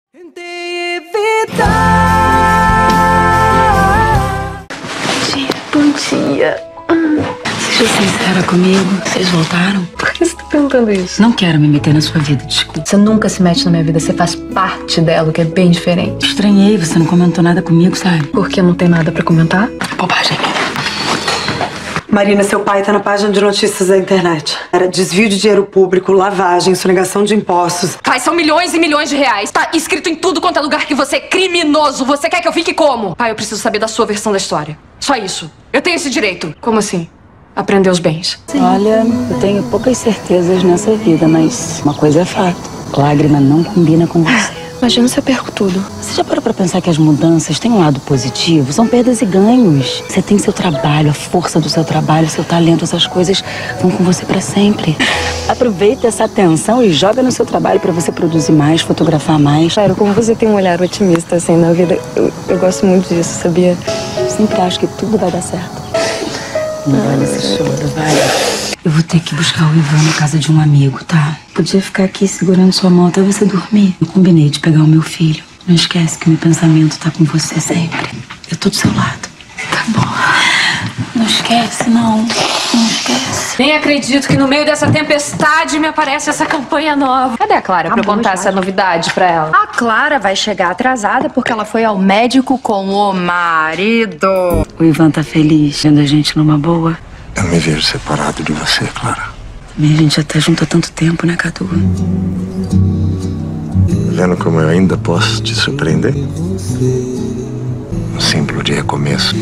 Tentei evitar. Bom dia. Seja sincera comigo. Vocês voltaram? Por que você tá perguntando isso? Não quero me meter na sua vida, desculpa. Você nunca se mete na minha vida, você faz parte dela, o que é bem diferente. Estranhei, você não comentou nada comigo, sabe? Porque não tem nada pra comentar? Bobagem. Marina, seu pai tá na página de notícias da internet. Era desvio de dinheiro público, lavagem, sonegação de impostos. Pai, são milhões e milhões de reais. Tá escrito em tudo quanto é lugar que você é criminoso. Você quer que eu fique como? Pai, eu preciso saber da sua versão da história. Só isso. Eu tenho esse direito. Como assim? Aprender os bens. Olha, eu tenho poucas certezas nessa vida, mas uma coisa é fato. Lágrima não combina com você. Imagina se eu perco tudo. Você já parou pra pensar que as mudanças têm um lado positivo? São perdas e ganhos. Você tem seu trabalho, a força do seu trabalho, seu talento, essas coisas vão com você pra sempre. Aproveita essa atenção e joga no seu trabalho pra você produzir mais, fotografar mais. Claro, como você tem um olhar otimista assim na vida, eu gosto muito disso, sabia? Eu sempre acho que tudo vai dar certo. Não vale esse choro, vai. Eu vou ter que buscar o Ivan na casa de um amigo, tá? Podia ficar aqui segurando sua mão até você dormir. Eu combinei de pegar o meu filho. Não esquece que o meu pensamento tá com você sempre. Eu tô do seu lado. Tá bom. Não esquece, não. Não esquece. Nem acredito que no meio dessa tempestade me aparece essa campanha nova. Cadê a Clara pra eu contar essa novidade pra ela? A Clara vai chegar atrasada porque ela foi ao médico com o marido. O Ivan tá feliz vendo a gente numa boa. Eu não me vejo separado de você, Clara. Também a gente já tá junto há tanto tempo, né, Cadu? Vendo como eu ainda posso te surpreender? Um símbolo de recomeço.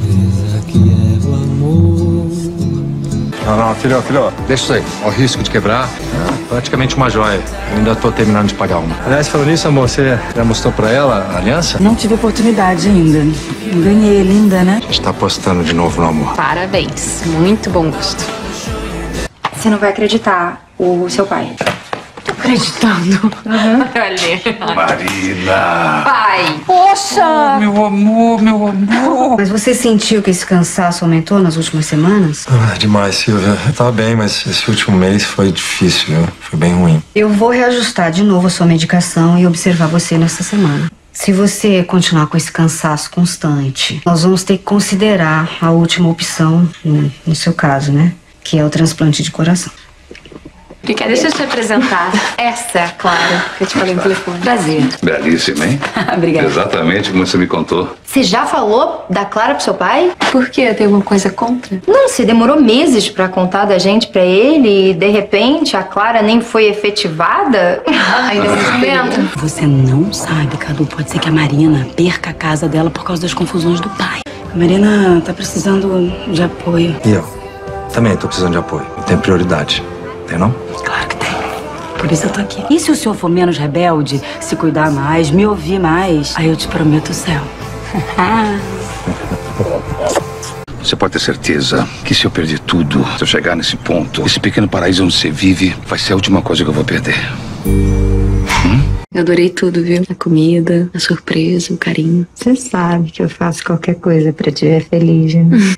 Não, filho, deixa isso aí. Ao risco de quebrar, praticamente uma joia. Eu ainda tô terminando de pagar uma. Aliás, falando nisso, amor, você já mostrou pra ela a aliança? Não tive oportunidade ainda. Não ganhei linda, né? A gente tá apostando de novo no amor. Parabéns. Muito bom gosto. Você não vai acreditar, o seu pai. Acreditando. Olha. Marina! Pai. Poxa! Meu amor, meu amor! Mas você sentiu que esse cansaço aumentou nas últimas semanas? Demais, Silvia. Eu tava bem, mas esse último mês foi difícil, viu? Foi bem ruim. Eu vou reajustar de novo a sua medicação e observar você nessa semana. Se você continuar com esse cansaço constante, nós vamos ter que considerar a última opção, no seu caso, né? Que é o transplante de coração. Obrigada, deixa eu te apresentar. Essa é a Clara, que eu te falei no telefone. Prazer. Belíssima, hein? Obrigada. Exatamente como você me contou. Você já falou da Clara pro seu pai? Por quê? Tem alguma coisa contra? Não, você demorou meses pra contar da gente pra ele e de repente a Clara nem foi efetivada. Ainda nesse momento. Você não sabe, Cadu. Pode ser que a Marina perca a casa dela por causa das confusões do pai. A Marina tá precisando de apoio. E eu? Também tô precisando de apoio. E tem prioridade. Tem não? Claro que tem. Por isso eu tô aqui. E se o senhor for menos rebelde, se cuidar mais, me ouvir mais, aí eu te prometo o céu. Você pode ter certeza que se eu perder tudo, se eu chegar nesse ponto, esse pequeno paraíso onde você vive, vai ser a última coisa que eu vou perder. Eu adorei tudo, viu? A comida, a surpresa, o carinho. Você sabe que eu faço qualquer coisa pra te ver feliz, né?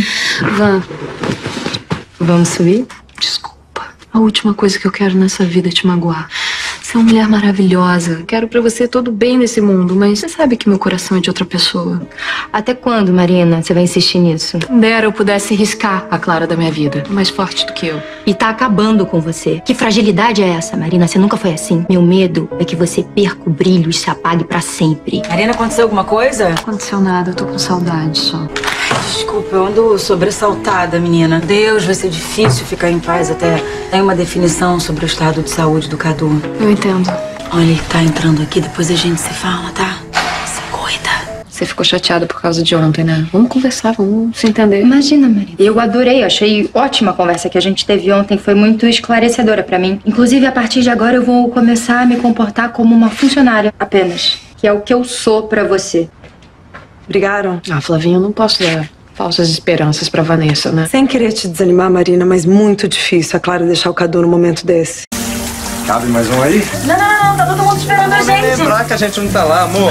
Vamos subir? Desculpa. A última coisa que eu quero nessa vida é te magoar. Você é uma mulher maravilhosa. Quero pra você todo bem nesse mundo, mas você sabe que meu coração é de outra pessoa. Até quando, Marina, você vai insistir nisso? Quem dera eu pudesse riscar a Clara da minha vida. Mais forte do que eu. E tá acabando com você. Que fragilidade é essa, Marina? Você nunca foi assim. Meu medo é que você perca o brilho e se apague pra sempre. Marina, aconteceu alguma coisa? Não aconteceu nada, eu tô com saudade só. Desculpa, eu ando sobressaltada, menina. Deus, vai ser difícil ficar em paz até ter uma definição sobre o estado de saúde do Cadu. Eu entendo. Olha, ele tá entrando aqui, depois a gente se fala, tá? Se cuida. Você ficou chateada por causa de ontem, né? Vamos conversar, vamos se entender. Imagina, Marina. Eu adorei, achei ótima a conversa que a gente teve ontem. Foi muito esclarecedora pra mim. Inclusive, a partir de agora, eu vou começar a me comportar como uma funcionária apenas. Que é o que eu sou pra você. Brigaram? Ah, Flavinha, eu não posso dar falsas esperanças pra Vanessa, né? Sem querer te desanimar, Marina, mas muito difícil a Clara deixar o Cadu no momento desse. Cabe mais um aí? Não, tá todo mundo esperando a gente. Lembrar que a gente não tá lá, amor.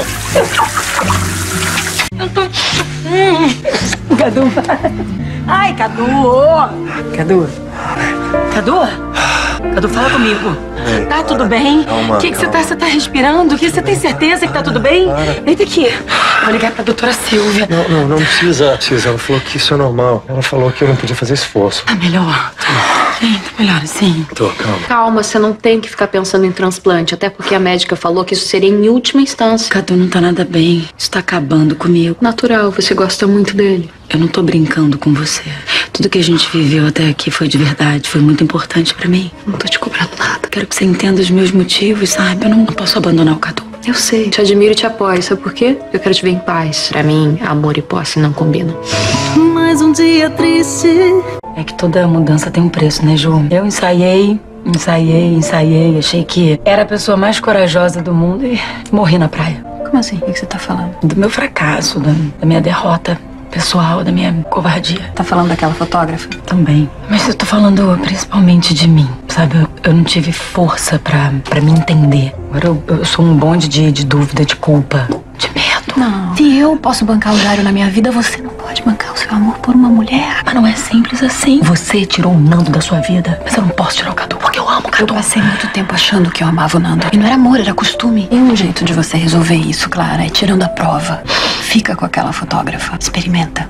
Cadu. Ai, Cadu. Cadu. Cadu? Cadu, fala comigo. Ei, Tá tudo bem? calma, O que você calma. tá respirando? Você tem certeza que tá tudo bem? Deita aqui. Eu vou ligar pra doutora Silvia. Não precisa. Ela falou que isso é normal. Ela falou que eu não podia fazer esforço. Tá melhor? Sim, tá melhor assim. Tô, calma. Calma, você não tem que ficar pensando em transplante, até porque a médica falou que isso seria em última instância. Cadu não tá nada bem. Isso tá acabando comigo. Natural, você gosta muito dele. Eu não tô brincando com você. Tudo que a gente viveu até aqui foi de verdade, foi muito importante pra mim. Não tô te cobrando nada. Quero que você entenda os meus motivos, sabe? Eu não posso abandonar o Cadu. Eu sei, te admiro e te apoio. Sabe por quê? Eu quero te ver em paz. Pra mim, amor e posse não combinam. Mais um dia triste. É que toda mudança tem um preço, né, Ju? Eu ensaiei. Achei que era a pessoa mais corajosa do mundo e morri na praia. Como assim? O que você tá falando? Do meu fracasso, da minha derrota pessoal, da minha covardia. Tá falando daquela fotógrafa? Também. Mas eu tô falando principalmente de mim, sabe? Eu não tive força pra me entender. Agora eu sou um bonde de dúvida, de culpa, de medo. Não. Se eu posso bancar o Jário na minha vida, você não pode bancar o seu amor por uma mulher. Mas não é simples assim. Você tirou o Nando da sua vida, mas eu não posso tirar o Cadu, porque eu amo o Cadu. Eu passei muito tempo achando que eu amava o Nando. E não era amor, era costume. E um jeito de você resolver isso, Clara, é tirando a prova. Fica com aquela fotógrafa. Experimenta.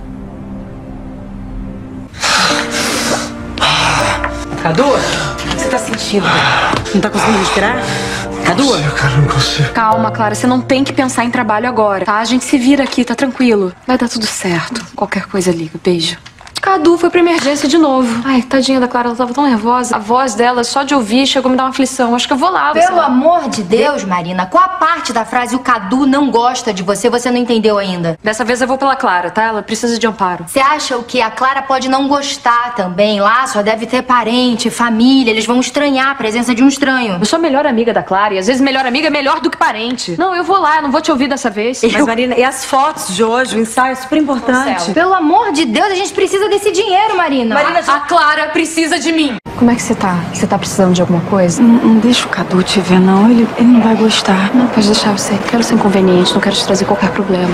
Cadu, o que você tá sentindo? Não tá conseguindo respirar? Cadu? Cara, não consigo. Calma, Clara, você não tem que pensar em trabalho agora, tá? A gente se vira aqui, tá tranquilo. Vai dar tudo certo. Qualquer coisa liga. Beijo. Cadu foi pra emergência de novo. Ai, tadinha da Clara, ela tava tão nervosa. A voz dela, só de ouvir, chegou a me dar uma aflição. Acho que eu vou lá. Pelo amor de Deus, Marina, qual a parte da frase o Cadu não gosta de você não entendeu ainda? Dessa vez eu vou pela Clara, tá? Ela precisa de amparo. Você acha o que a Clara pode não gostar também? Lá só deve ter parente, família, eles vão estranhar a presença de um estranho. Eu sou a melhor amiga da Clara e às vezes melhor amiga é melhor do que parente. Não, eu vou lá, eu não vou te ouvir dessa vez. Mas, Marina, e as fotos de hoje? O ensaio é super importante. Pelo amor de Deus, a gente precisa desse dinheiro, Marina. A Clara precisa de mim. Como é que você tá? Você tá precisando de alguma coisa? Não deixa o Cadu te ver, não. Ele não vai gostar. Não, pode deixar você. Não quero ser inconveniente, não quero te trazer qualquer problema.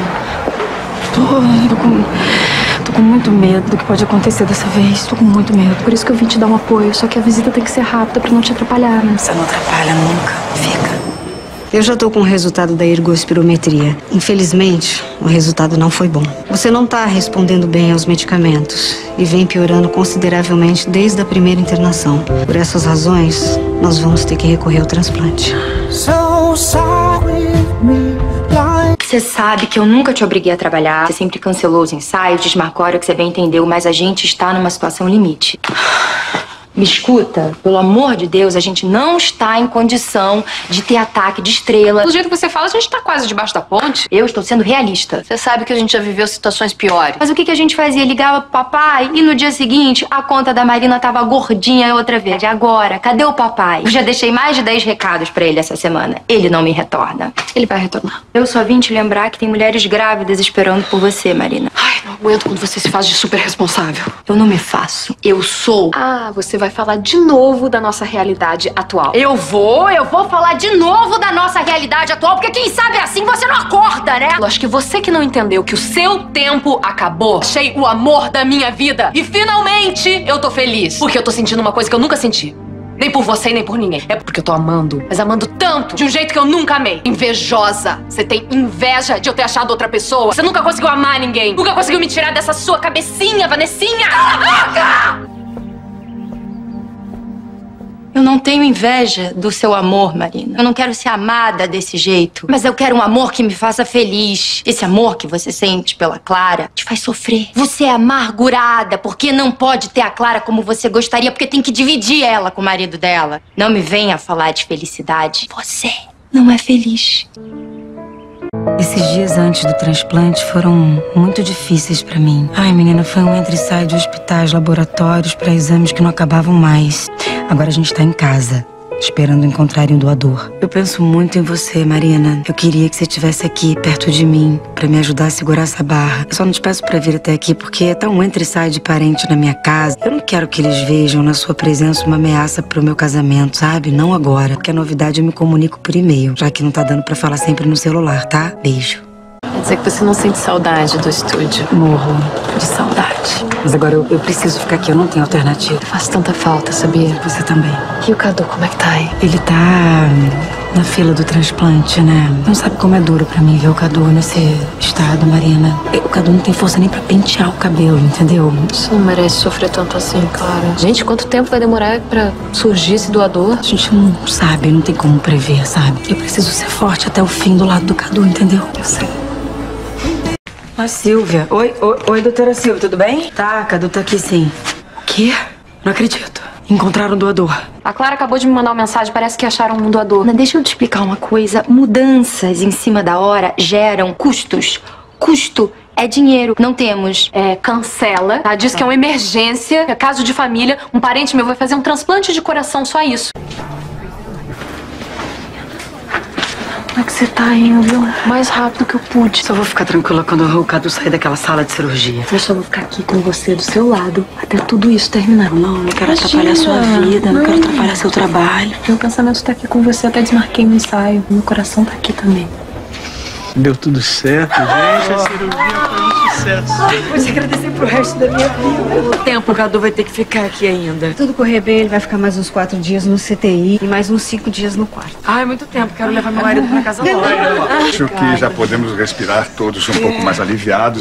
Tô com muito medo do que pode acontecer dessa vez. Tô com muito medo. Por isso que eu vim te dar um apoio. Só que a visita tem que ser rápida pra não te atrapalhar, né? Você não atrapalha nunca. Fica. Eu já tô com o resultado da ergospirometria. Infelizmente, o resultado não foi bom. Você não tá respondendo bem aos medicamentos e vem piorando consideravelmente desde a primeira internação. Por essas razões, nós vamos ter que recorrer ao transplante. Você sabe que eu nunca te obriguei a trabalhar. Você sempre cancelou os ensaios, desmarcou a hora que você bem entendeu, mas a gente está numa situação limite. Me escuta, pelo amor de Deus, a gente não está em condição de ter ataque de estrela. Do jeito que você fala, a gente tá quase debaixo da ponte. Eu estou sendo realista. Você sabe que a gente já viveu situações piores. Mas o que a gente fazia? Ligava pro papai e no dia seguinte a conta da Marina tava gordinha outra vez. E agora? Cadê o papai? Eu já deixei mais de 10 recados pra ele essa semana. Ele não me retorna. Ele vai retornar. Eu só vim te lembrar que tem mulheres grávidas esperando por você, Marina. Ai, não aguento quando você se faz de super responsável. Eu não me faço. Eu sou. Ah, você vai falar de novo da nossa realidade atual. Eu vou falar de novo da nossa realidade atual, porque quem sabe assim você não acorda, né? Eu acho que você que não entendeu que o seu tempo acabou. Achei o amor da minha vida. E finalmente eu tô feliz. Porque eu tô sentindo uma coisa que eu nunca senti. Nem por você, nem por ninguém. É porque eu tô amando. Mas amando tanto, de um jeito que eu nunca amei. Invejosa. Você tem inveja de eu ter achado outra pessoa. Você nunca conseguiu amar ninguém. Nunca conseguiu me tirar dessa sua cabecinha, Vanessinha. Cala a boca! Eu não tenho inveja do seu amor, Marina. Eu não quero ser amada desse jeito. Mas eu quero um amor que me faça feliz. Esse amor que você sente pela Clara te faz sofrer. Você é amargurada porque não pode ter a Clara como você gostaria, porque tem que dividir ela com o marido dela. Não me venha falar de felicidade. Você não é feliz. Esses dias antes do transplante foram muito difíceis pra mim. Ai, menina, foi um entra e sai de hospitais, laboratórios pra exames que não acabavam mais. Agora a gente tá em casa, esperando encontrarem o doador. Eu penso muito em você, Marina. Eu queria que você estivesse aqui, perto de mim, pra me ajudar a segurar essa barra. Eu só não te peço pra vir até aqui porque tá um entra e sai de parente na minha casa. Eu não quero que eles vejam na sua presença uma ameaça pro meu casamento, sabe? Não agora. Porque a novidade eu me comunico por e-mail, já que não tá dando pra falar sempre no celular, tá? Beijo. Quer dizer que você não sente saudade do estúdio? Morro de saudade. Mas agora eu preciso ficar aqui, eu não tenho alternativa. Faz tanta falta, sabia? Você também. E o Cadu, como é que tá aí? Ele tá na fila do transplante, né? Não sabe como é duro pra mim ver o Cadu nesse estado, Marina. O Cadu não tem força nem pra pentear o cabelo, entendeu? Você não merece sofrer tanto assim, Clara. Gente, quanto tempo vai demorar pra surgir esse doador? A gente não sabe, não tem como prever, sabe? Eu preciso ser forte até o fim do lado do Cadu, entendeu? Eu sei. Mas Silvia. Oi, doutora Silvia, tudo bem? Tá, Cadu tá aqui sim. O quê? Não acredito. Encontraram um doador. A Clara acabou de me mandar uma mensagem, parece que acharam um doador. Mas deixa eu te explicar uma coisa. Mudanças em cima da hora geram custos. Custo é dinheiro. Não temos. Cancela, tá? Diz que é uma emergência, é caso de família. Um parente meu vai fazer um transplante de coração, só isso. Como é que você tá indo? Mais rápido que eu pude. Só vou ficar tranquila quando o Cadu sair daquela sala de cirurgia. Eu só vou ficar aqui com você do seu lado até tudo isso terminar. Não quero atrapalhar sua vida, não quero atrapalhar seu trabalho. Meu pensamento tá aqui com você, até desmarquei no ensaio. Meu coração tá aqui também. Deu tudo certo, gente. A cirurgia foi um sucesso. Vou te agradecer pro resto da minha vida. Quanto tempo o Cadu vai ter que ficar aqui ainda? Tudo correr bem, ele vai ficar mais uns 4 dias no CTI e mais uns 5 dias no quarto. Ai, muito tempo. Quero levar meu marido pra casa logo. Acho que já podemos respirar todos um pouco mais aliviados.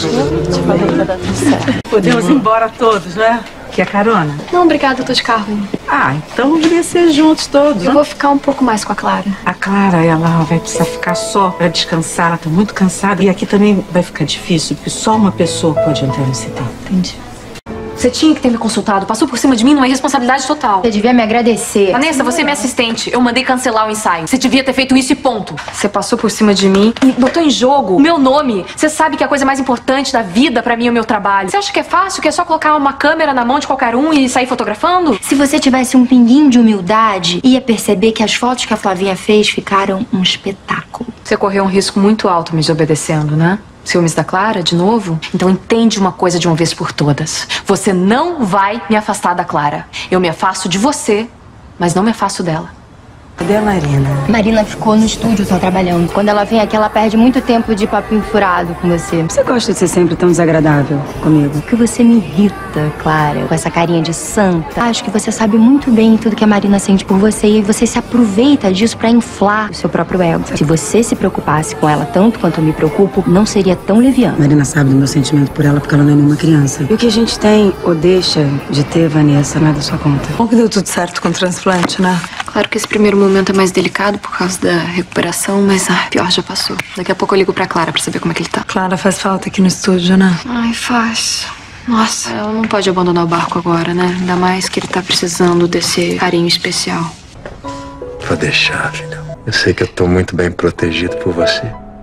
Podemos ir embora todos, né? Quer carona? Não, obrigada, eu tô de carro. Ah, então vamos descer juntos todos. Eu vou ficar um pouco mais com a Clara. A Clara, ela vai precisar ficar só pra descansar. Ela tá muito cansada. E aqui também vai ficar difícil, porque só uma pessoa pode entrar no CT. Entendi. Você tinha que ter me consultado. Passou por cima de mim numa irresponsabilidade total. Você devia me agradecer. Vanessa, você é minha assistente. Eu mandei cancelar o ensaio. Você devia ter feito isso e ponto. Você passou por cima de mim e botou em jogo o meu nome. Você sabe que a coisa mais importante da vida pra mim é o meu trabalho. Você acha que é fácil? Que é só colocar uma câmera na mão de qualquer um e sair fotografando? Se você tivesse um pinguinho de humildade, ia perceber que as fotos que a Flavinha fez ficaram um espetáculo. Você correu um risco muito alto me desobedecendo, né? Ciúmes da Clara, de novo? Então entende uma coisa de uma vez por todas. Você não vai me afastar da Clara. Eu me afasto de você, mas não me afasto dela. Cadê a Marina? Marina ficou no estúdio só trabalhando. Quando ela vem aqui, ela perde muito tempo de papinho furado com você. Você gosta de ser sempre tão desagradável comigo? Porque você me irrita, Clara, com essa carinha de santa. Acho que você sabe muito bem tudo que a Marina sente por você e você se aproveita disso pra inflar o seu próprio ego. Se você se preocupasse com ela tanto quanto eu me preocupo, não seria tão leviano. Marina sabe do meu sentimento por ela porque ela não é nenhuma criança. E o que a gente tem ou deixa de ter, Vanessa, não é da sua conta. Bom que deu tudo certo com o transplante, né? Claro que esse primeiro momento é mais delicado por causa da recuperação, mas pior já passou. Daqui a pouco eu ligo pra Clara pra saber como é que ele tá. Clara faz falta aqui no estúdio, né? Ai, faz. Nossa, ela não pode abandonar o barco agora, né? Ainda mais que ele tá precisando desse carinho especial. Vou deixar, filha. Eu sei que eu tô muito bem protegido por você.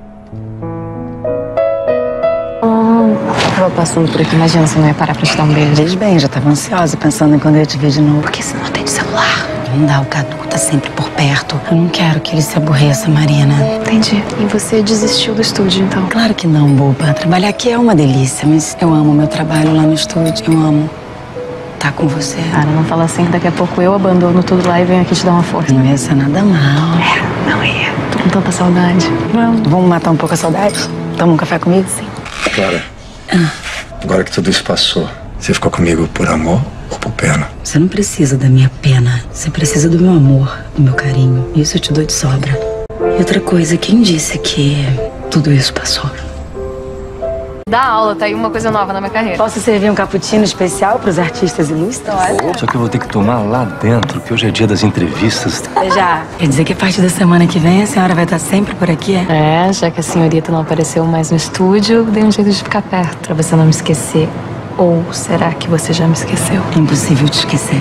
Tava passando por aqui, imagina se não ia parar pra te dar um beijo. Veja bem, já tava ansiosa pensando em quando eu ia te ver de novo. Por que você não tem celular? Não dá, o Cadu tá sempre por perto. Eu não quero que ele se aborreça, Marina. Entendi. E você desistiu do estúdio, então? Claro que não, boba. Trabalhar aqui é uma delícia, mas eu amo meu trabalho lá no estúdio. Eu amo estar com você. Cara, não fala assim que daqui a pouco eu abandono tudo lá e venho aqui te dar uma força. Não ia ser nada mal. Não ia. Tô com tanta saudade. Vamos matar um pouco a saudade? Toma um café comigo? Sim. Clara, agora que tudo isso passou, você ficou comigo por amor ou por pena? Você não precisa da minha pena. Você precisa do meu amor, do meu carinho. Isso eu te dou de sobra. E outra coisa, quem disse que tudo isso passou? Dá aula, tá aí uma coisa nova na minha carreira. Posso servir um cappuccino especial pros artistas ilustres? Só que eu vou ter que tomar lá dentro, que hoje é dia das entrevistas. Já. Quer dizer que a partir da semana que vem a senhora vai estar sempre por aqui, é? É, já que a senhorita não apareceu mais no estúdio, dei um jeito de ficar perto, pra você não me esquecer. Ou será que você já me esqueceu? É impossível te esquecer.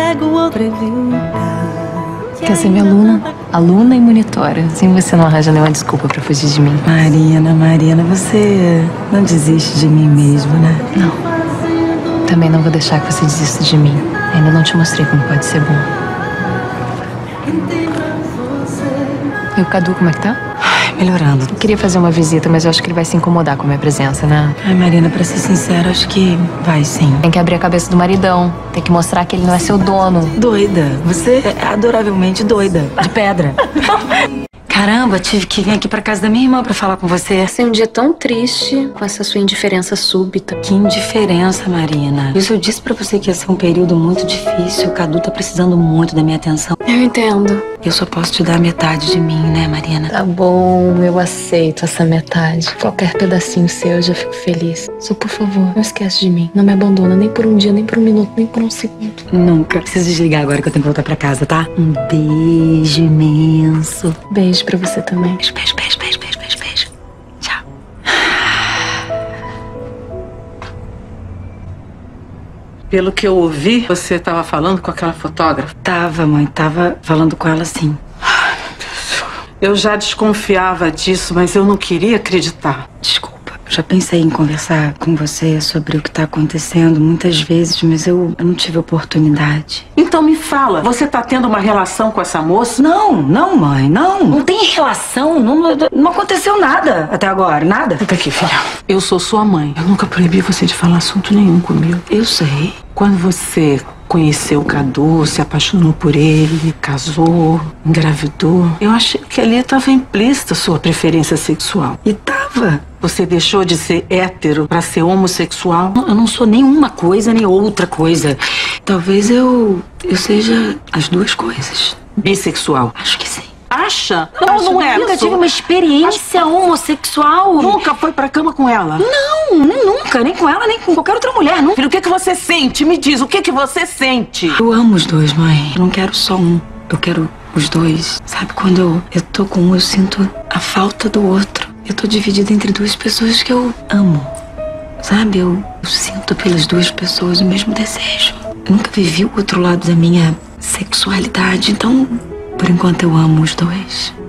Quer ser minha aluna? Aluna e monitora. Assim você não arranja nenhuma desculpa pra fugir de mim. Marina, você não desiste de mim mesmo, né? Não. Também não vou deixar que você desista de mim. Ainda não te mostrei como pode ser bom. E o Cadu, como é que tá? Melhorando. Eu queria fazer uma visita, mas eu acho que ele vai se incomodar com a minha presença, né? Ai, Marina, pra ser sincera, acho que vai sim. Tem que abrir a cabeça do maridão. Tem que mostrar que ele não é seu dono. Doida. Você é adoravelmente doida. De pedra. Caramba, tive que vir aqui pra casa da minha irmã pra falar com você. Passei um dia tão triste com essa sua indiferença súbita. Que indiferença, Marina. Isso eu disse pra você que ia ser um período muito difícil. O Cadu tá precisando muito da minha atenção. Eu entendo. Eu só posso te dar metade de mim, né, Marina? Tá bom, eu aceito essa metade. Qualquer pedacinho seu eu já fico feliz. Só por favor, não esquece de mim. Não me abandona nem por um dia, nem por um minuto, nem por um segundo. Nunca. Preciso desligar agora que eu tenho que voltar pra casa, tá? Um beijo imenso. Beijo pra você também. Beijo, beijo, beijo, beijo, beijo, beijo, beijo. Tchau. Pelo que eu ouvi, você estava falando com aquela fotógrafa? Tava, mãe. Tava falando com ela, sim. Eu já desconfiava disso, mas eu não queria acreditar. Desculpa. Eu já pensei em conversar com você sobre o que tá acontecendo muitas vezes, mas eu não tive oportunidade. Então me fala, você tá tendo uma relação com essa moça? Não, mãe, não. Não tem relação, não aconteceu nada até agora, nada. Fica aqui, filha. Eu sou sua mãe. Eu nunca proibi você de falar assunto nenhum comigo. Eu sei. Quando você conheceu o Cadu, se apaixonou por ele, casou, engravidou, eu achei que ali estava implícita sua preferência sexual. E tava. Você deixou de ser hétero pra ser homossexual? Eu não sou nem uma coisa nem outra coisa. Talvez eu seja as duas coisas. Bissexual? Acho que sim. Acha? Não é. Eu nunca tive uma experiência homossexual. Nunca foi pra cama com ela? Não, nunca. Nem com ela, nem com qualquer outra mulher. Não. Filho, o que você sente? Me diz, o que você sente? Eu amo os dois, mãe. Eu não quero só um. Eu quero os dois. Sabe, quando eu tô com um, eu sinto a falta do outro. Eu tô dividida entre duas pessoas que eu amo. Sabe, eu sinto pelas duas pessoas o mesmo desejo. Eu nunca vivi o outro lado da minha sexualidade, então, por enquanto, eu amo os dois.